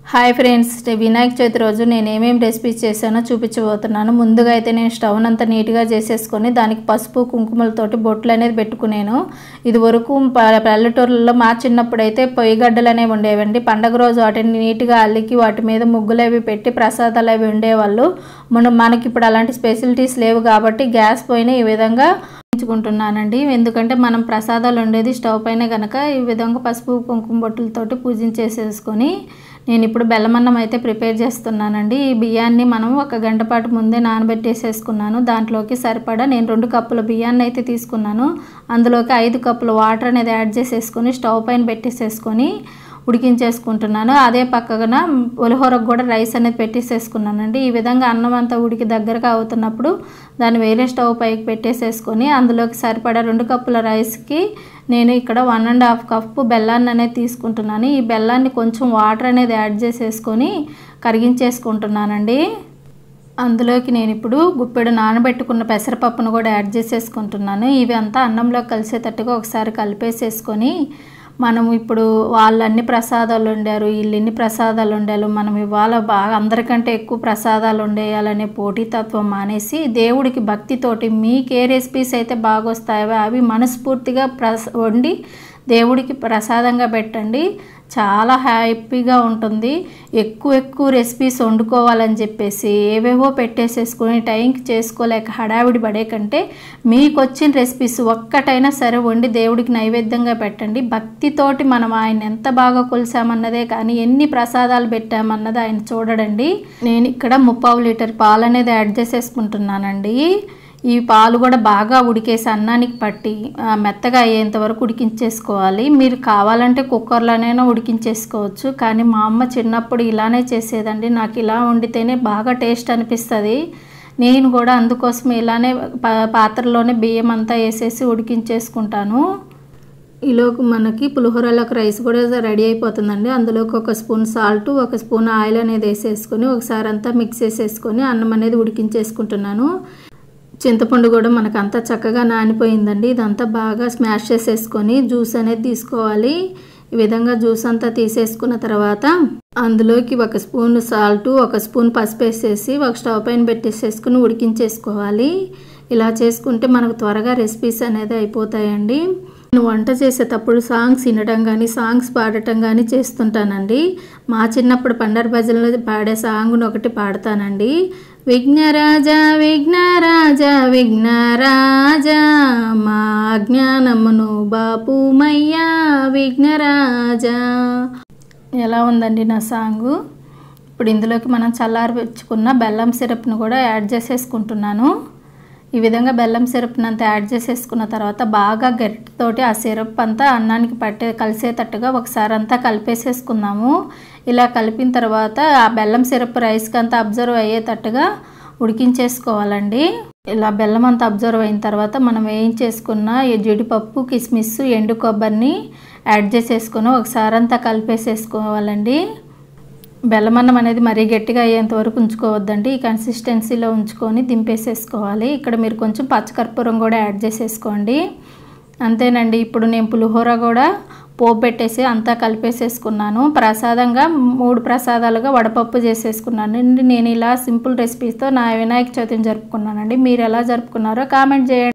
Hi friends, Vinayaka Chavithi రోజు నేను ఏమేమి రెసిపీస్ చేశానో చూపించబోతున్నాను. ముందుగా అయితే నేను స్టవ్ అంతా నీట్గా చేసేసుకొని దానికి పసుపు కుంకుమలతోటి బొట్లు అనేది పెట్టుకున్నాను. ఇది వరకు పల్లెటూరులో మా చిన్నప్పుడు అయితే పొయ్యిగడ్డలు అనేవి ఉండేవండి. పండగ రోజు వాటిని నీట్గా అల్లికి వాటి మీద ముగ్గులు అవి పెట్టి ప్రసాదాలు అవి ఉండేవాళ్ళు. మనకి ఇప్పుడు అలాంటి ఫెసిలిటీస్ లేవు కాబట్టి గ్యాస్ పొయ్యిని ఈ విధంగా పూజించుకుంటున్నానండి. ఎందుకంటే మనం ప్రసాదాలు ఉండేది స్టవ్ పైన కనుక ఈ విధంగా పసుపు కుంకుమ బొట్టులతోటి పూజించేసేసుకొని నేను ఇప్పుడు బెల్లమన్నం అయితే ప్రిపేర్ చేస్తున్నానండి. ఈ బియ్యాన్ని మనం 1 గంట పాటు ముందే నానబెట్టేసేసుకున్నాను. దాంట్లోకి సరిపడా నేను 2 కప్పుల బియ్యాన్ని అయితే తీసుకున్నాను. అందులోకి 5 కప్పుల వాటర్ అనేది యాడ్ చేసేసుకొని స్టవ్ పైన పెట్టేసేసుకొని ఉడికించేసుకుంటున్నాను. అదే పక్కన పులిహోరకు కూడా రైస్ అనేది పెట్టేసేసుకున్నానండి. ఈ విధంగా అన్నం అంతా ఉడికి దగ్గరగా అవుతున్నప్పుడు దాన్ని వేరే స్టవ్ పైకి పెట్టేసేసుకొని అందులోకి సరిపడా 2 కప్పుల రైస్కి నేను ఇక్కడ 1.5 కప్పు బెల్లాన్ని అనేది తీసుకుంటున్నాను. ఈ బెల్లాన్ని కొంచెం వాటర్ అనేది యాడ్ చేసేసుకొని కరిగించేసుకుంటున్నానండి. అందులోకి నేను ఇప్పుడు గుప్పెడు నానబెట్టుకున్న పెసరపప్పును కూడా యాడ్ చేసేసుకుంటున్నాను. ఇవి అంతా అన్నంలో కలిసేటట్టుగా ఒకసారి కలిపేసేసుకొని మనం ఇప్పుడు వాళ్ళన్ని ప్రసాదాలు వండారు, వీళ్ళెన్ని ప్రసాదాలు వండారు, మనం ఇవాళ బాగా అందరికంటే ఎక్కువ ప్రసాదాలు వండేయాలనే పోటీతత్వం మానేసి దేవుడికి భక్తితోటి మీకు ఏ రెసిపీస్ అయితే బాగా వస్తాయో అవి మనస్ఫూర్తిగా వండి దేవుడికి ప్రసాదంగా పెట్టండి. చాలా హ్యాపీగా ఉంటుంది. ఎక్కువ రెసిపీస్ వండుకోవాలని చెప్పేసి ఏవేవో పెట్టేసేసుకొని టైంకి చేసుకోలేక హడావిడి పడే కంటే మీకు వచ్చిన రెసిపీస్ ఒక్కటైనా సరే వండి దేవుడికి నైవేద్యంగా పెట్టండి. భక్తితోటి మనం ఆయన ఎంత బాగా కొలిసామన్నదే కానీ ఎన్ని ప్రసాదాలు పెట్టామన్నది ఆయన చూడడండి. నేను ఇక్కడ 3/4 లీటర్ పాలు అనేది యాడ్ చేసేసుకుంటున్నానండి. ఈ పాలు కూడా బాగా ఉడికేసి అన్నానికి పట్టి మెత్తగా అయ్యేంత వరకు ఉడికించేసుకోవాలి. మీరు కావాలంటే కుక్కర్లోనైనా ఉడికించేసుకోవచ్చు. కానీ మా అమ్మ చిన్నప్పుడు ఇలానే చేసేదండి. నాకు ఇలా వండితేనే బాగా టేస్ట్ అనిపిస్తుంది. నేను కూడా అందుకోసం ఇలానే పాత్రలోనే బియ్యం అంతా వేసేసి ఉడికించేసుకుంటాను. ఈలోకి మనకి పులిహోరలోకి రైస్ కూడా రెడీ అయిపోతుందండి. అందులోకి 1 స్పూన్ సాల్ట్, 1 స్పూన్ ఆయిల్ అనేది వేసేసుకొని ఒకసారి అంతా మిక్స్ చేసేసుకొని అన్నం అనేది ఉడికించేసుకుంటున్నాను. చింతపండు కూడా మనకు అంతా చక్కగా నానిపోయిందండి. ఇదంతా బాగా స్మాష్ చేసేసుకొని జ్యూస్ అనేది తీసుకోవాలి. ఈ విధంగా జ్యూస్ అంతా తీసేసుకున్న తర్వాత అందులోకి 1 స్పూన్ సాల్ట్, 1 స్పూన్ పసుపు వేసేసి ఒక స్టవ్ పైన పెట్టేసేసుకుని ఉడికించేసుకోవాలి. ఇలా చేసుకుంటే మనకు త్వరగా రెసిపీస్ అనేది అయిపోతాయండి. నేను వంట చేసేటప్పుడు సాంగ్స్ వినడం కానీ సాంగ్స్ పాడటం కానీ చేస్తుంటానండి. మా చిన్నప్పుడు పండర్ భజనలో పాడే సాంగ్ను ఒకటి పాడతానండి. విఘ్నరాజా విఘ్నరాజా విఘ్నరాజా మా అజ్ఞానమును బాపుమయ్యా విఘ్నరాజా. ఎలా ఉందండి నా సాంగు? ఇప్పుడు ఇందులోకి మనం చల్లారపెట్టుకున్న బెల్లం సిరప్ను కూడా యాడ్ చేసేసుకుంటున్నాను. ఈ విధంగా బెల్లం సిరప్ని అంతా యాడ్ చేసేసుకున్న తర్వాత బాగా గరిటెతోటి ఆ సిరప్ అంతా అన్నానికి కలిసేటట్టుగా ఒకసారి అంతా కలిపేసేసుకుందాము. ఇలా కలిపిన తర్వాత ఆ బెల్లం సిరప్ రైస్కి అంతా అబ్జర్వ్ అయ్యేటట్టుగా ఉడికించేసుకోవాలండి. ఇలా బెల్లం అంతా అబ్జర్వ్ అయిన తర్వాత మనం వేయించేసుకున్న ఈ జీడిపప్పు, కిస్మిస్, ఎండు కొబ్బరిని యాడ్ చేసేసుకొని ఒకసారి అంతా కలిపేసేసుకోవాలండి. బెల్లమన్నం అనేది మరీ గట్టిగా అయ్యేంత వరకు ఉంచుకోవద్దండి. ఈ కన్సిస్టెన్సీలో ఉంచుకొని దింపేసేసుకోవాలి. ఇక్కడ మీరు కొంచెం పచ్చకర్పూరం కూడా యాడ్ చేసేసుకోండి. అంతేనండి. ఇప్పుడు నేను పులిహోర కూడా పోపు పెట్టేసి అంతా కలిపేసేసుకున్నాను. ప్రసాదంగా 3 ప్రసాదాలుగా వడపప్పు చేసేసుకున్నాను. నేను ఇలా సింపుల్ రెసిపీస్తో నా వినాయక చవితిని జరుపుకున్నానండి. మీరు ఎలా జరుపుకున్నారో కామెంట్ చేయండి.